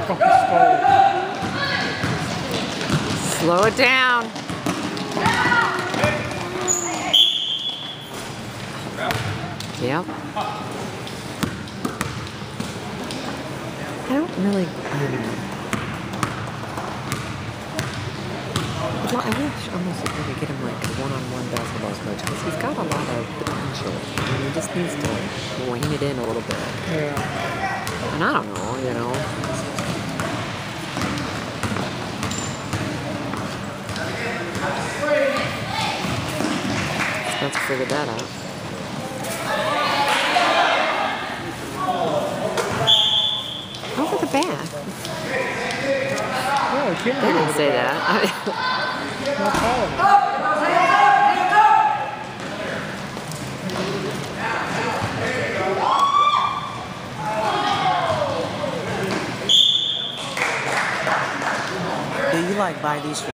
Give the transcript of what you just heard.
Slow it down. Yep. I don't really. Well, I wish almost we could get him like a one-on-one basketball coach because he's got a lot of potential. I mean, he just needs to rein it in a little bit. Yeah. And I don't know, you know. Let's figure that out. Over the back. Yeah, They didn't say that. Do you like buy these?